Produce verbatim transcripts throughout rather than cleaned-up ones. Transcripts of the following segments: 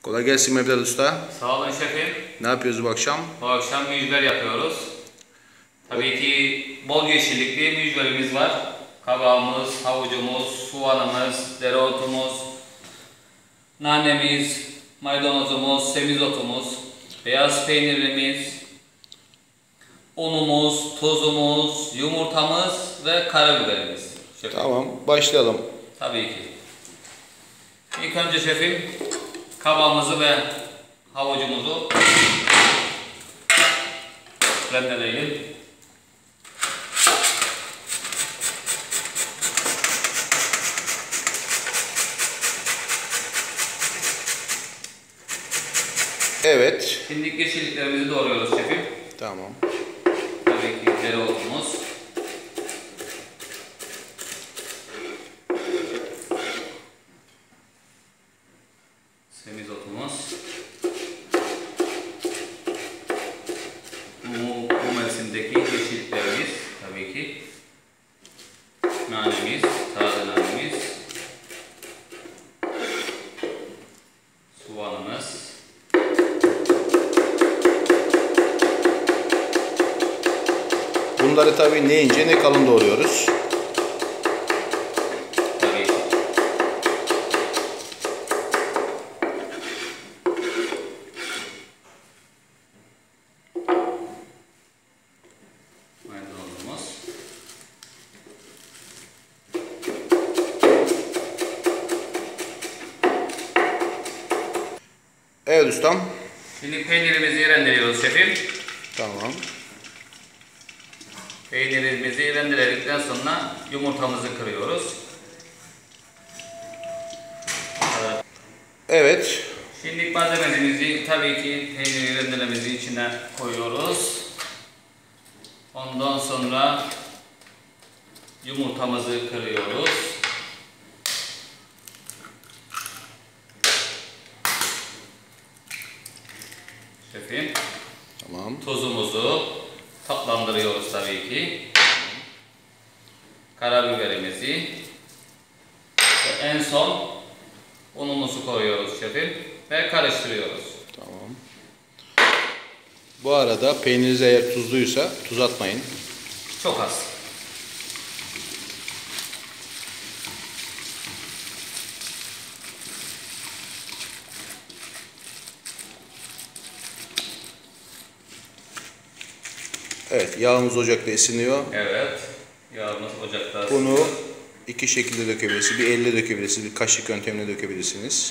Kolay gelsin Mevlüt Usta. Sağ olun şefim. Ne yapıyoruz bu akşam? Bu akşam mücver yapıyoruz. Tabii ki bol yeşillikli mücverimiz var. Kabağımız, havucumuz, soğanımız, dereotumuz, nanemiz, maydanozumuz, semizotumuz, beyaz peynirimiz, unumuz, tuzumuz, yumurtamız ve karabiberimiz. Şefim. Tamam, başlayalım. Tabii ki. İlk önce şefim kabağımızı ve havucumuzu rendeleyelim. Evet. Şimdi yeşilliklerimizi doğruyoruz şefim. Tamam. Tabii ki dereotumuz. Semizotumuz. Bu, bu mevsimdeki yeşilliklerimiz tabii ki. Nanemiz, taze nanemiz. Soğanımız. Bunları tabii ne ince ne kalın doğruyoruz. Tabii ki. Maydanozumuz. Evet ustam. Şimdi peynirimizi rendeliyoruz şefim. Tamam. Peynirimizi rendeledikten sonra yumurtamızı kırıyoruz. Evet. Evet. Şimdi malzememizi tabii ki peyniri rendelememizi içine koyuyoruz. Ondan sonra yumurtamızı kırıyoruz. Şefim. Tamam. Tuzumuzu tatlandırıyoruz tabii ki. Karabiberimizi ve en son unumuzu koyuyoruz şefim ve karıştırıyoruz. Tamam. Bu arada peyniriniz eğer tuzluysa tuz atmayın. Çok az. Evet, yağımız ocakta ısınıyor. Evet. Yağımız ocakta. Bunu iki şekilde dökebilirsiniz. Bir elle dökebilirsiniz, bir kaşık yöntemine dökebilirsiniz.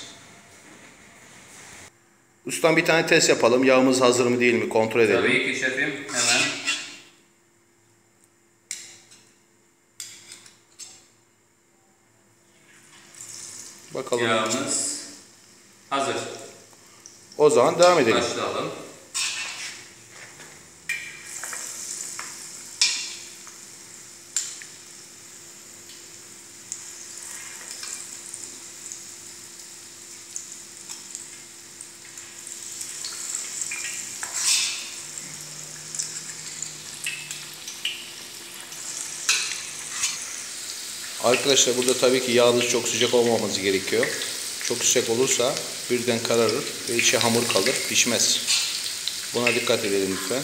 Ustam bir tane test yapalım. Yağımız hazır mı değil mi kontrol edelim. Tabii ki şefim. Hemen. Bakalım. Yağımız hazır. O zaman devam edelim. Başlayalım. Arkadaşlar burada tabii ki yağınız çok sıcak olmaması gerekiyor. Çok sıcak olursa birden kararır ve içi hamur kalır, pişmez. Buna dikkat edelim lütfen.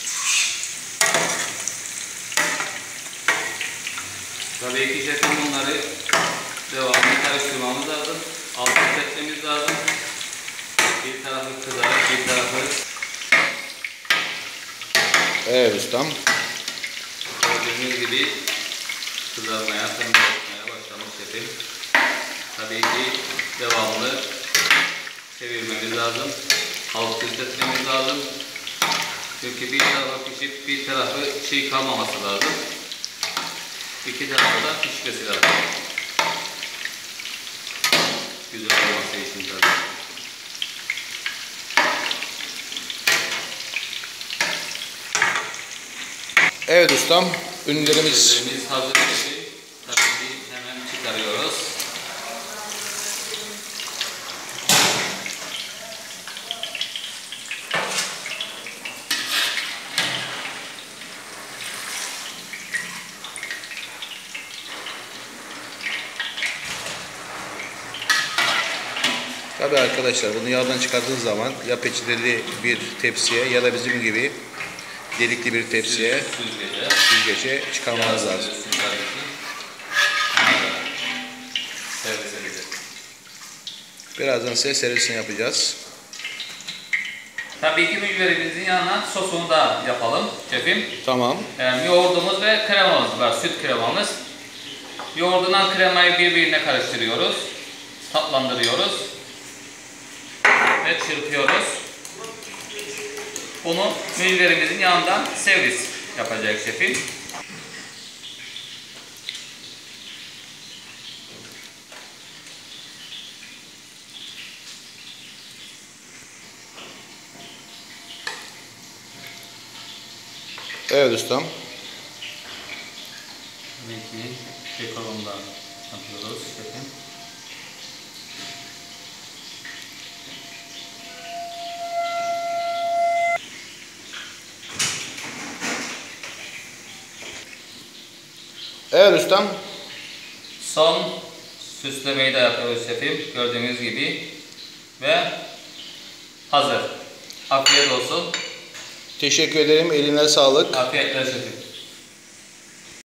Tabii ki şefim bunları devamlı karıştırmamız lazım. Altını tepmemiz lazım. Bir tarafı kızarak bir tarafı. Evet ustam. Gördüğünüz gibi kızarmaya, kızarmaya başlamış şefim. Tabii ki devamlı çevirmemiz lazım. Alt üst etmemiz lazım. Çünkü bir tarafı pişip bir tarafı çiğ kalmaması lazım. İki tarafı da pişmesi lazım. Güzel olması için tabii. Evet ustam, ürünlerimiz Ürünlerimiz hazır şefim. Tabii ki hemen çıkarıyoruz. Tabii Tabii arkadaşlar, bunu yağdan çıkardığınız zaman ya peçeteli bir tepsiye ya da bizim gibi delikli bir tepsiye, Süzgece. süzgece çıkarmanız lazım. Servis edeceğiz. Birazdan size servisini yapacağız. Tabii ki mücverimizin yanına sosunu da yapalım şefim. Tamam. Yani yoğurdumuz ve kremamız var, süt kremamız. Yoğurdundan kremayı birbirine karıştırıyoruz. Tatlandırıyoruz. Ve çırpıyoruz. Bunu mücverimizin yanından servis yapacak şefim. Evet ustam. Tabii ki kekolondan yapıyoruz şefim. Evet ustam. Son süslemeyi de yapıyoruz şefim. Gördüğünüz gibi. Ve hazır. Afiyet olsun. Teşekkür ederim. Eline sağlık. Afiyetler şefim.